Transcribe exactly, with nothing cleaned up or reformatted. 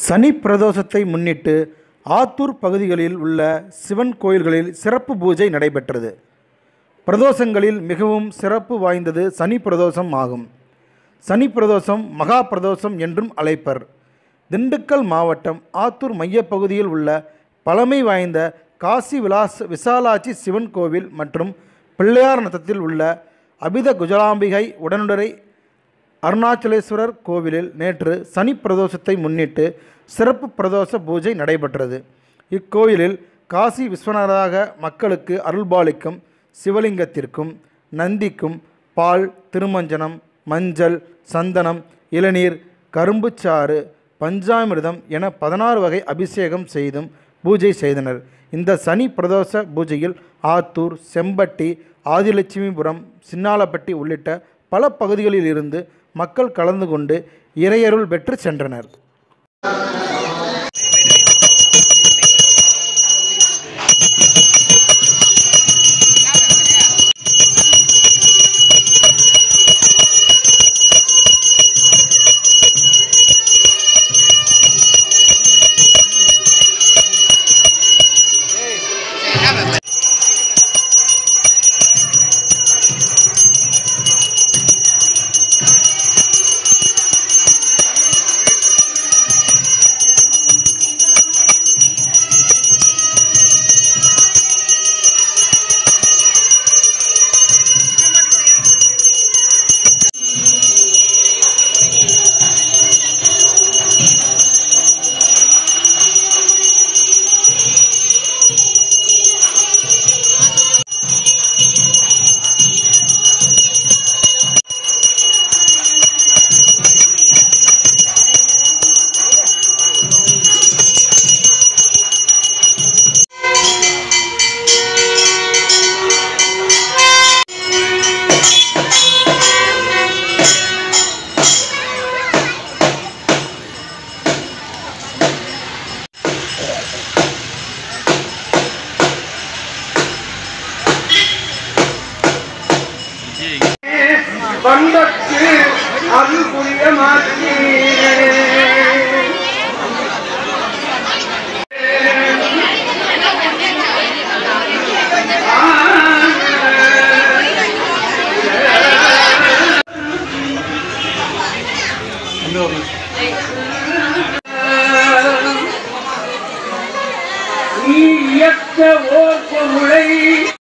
சனி பிரதோஷத்தை முன்னிட்டு ஆத்தூர் பகுதிகளில் உள்ள சிவன் கோயில்களில் சிறப்பு பூஜை நடைபெற்றது. பிரதோஷங்களில் மிகவும் சிறப்பு வாய்ந்தது சனி பிரதோஷம் ஆகும். சனி பிரதோஷம் மகா பிரதோஷம் என்றும் அழைப்பர். திண்டுக்கல் மாவட்டம் ஆத்தூர் மையப்பகுதியில் உள்ள பழமை வாய்ந்த காசி விலாஸ் விசாலாட்சி சிவன் கோவில் மற்றும் பிள்ளையார் நத்தத்தில் உள்ள அபித குஜலாம்பிகை உடனுடரை அருணாச்சலேஸ்வரர் கோவிலில் நேற்று சனி பிரதோஷத்தை முன்னிட்டு சிறப்பு பிரதோஷ பூஜை நடைபெற்றது. இக்கோயிலில் காசி விஸ்வநாதராக மக்களுக்கு அருள்பாலிக்கும் சிவலிங்கத்திற்கும் நந்திக்கும் பால், திருமஞ்சனம், மஞ்சள், சந்தனம், இளநீர், கரும்புச்சாறு, பஞ்சாமிர்தம் என பதினாறு வகை அபிஷேகம் செய்தும் பூஜை செய்தனர். இந்த சனி பிரதோஷ பூஜையில் ஆத்தூர், செம்பட்டி, ஆதிலட்சுமிபுரம், சின்னாலப்பட்டி உள்ளிட்ட பல பகுதிகளில் இருந்து மக்கள் கலந்து கொண்டு இறையருள் பெற்று சென்றனர். பண்டத்து அருள் புரிய மாட்டீரே. நீ இயக்க ஓர் பொருளை